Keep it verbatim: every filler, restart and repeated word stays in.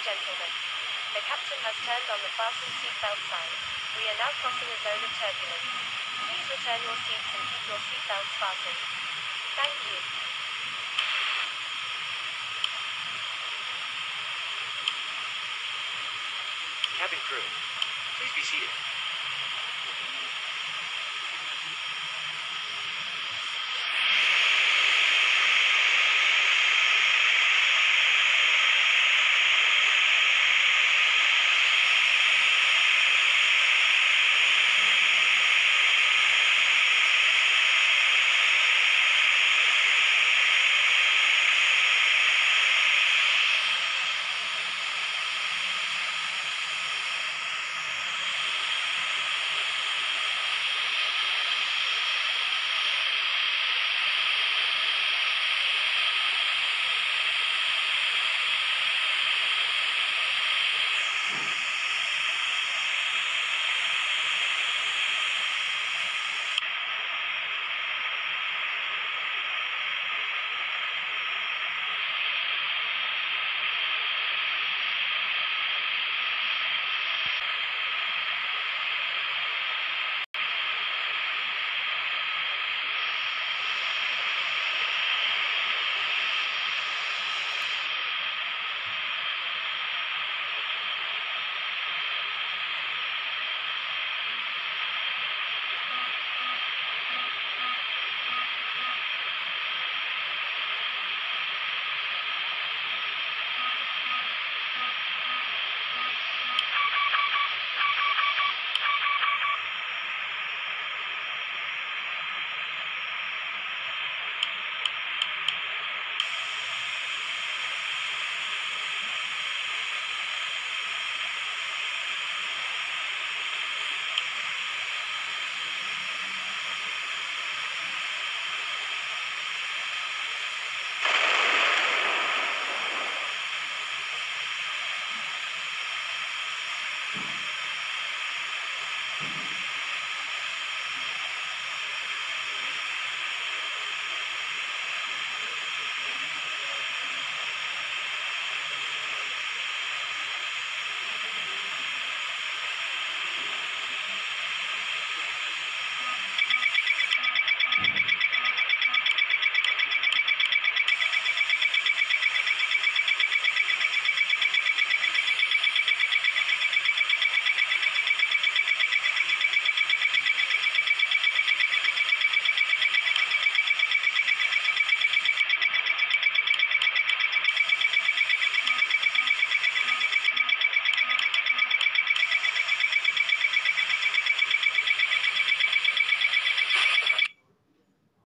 gentlemen, the captain has turned on the fasten seatbelt sign. We are now crossing a zone of turbulence. Please return your seats and keep your seatbelts fastened. Thank you. Cabin crew, please be seated.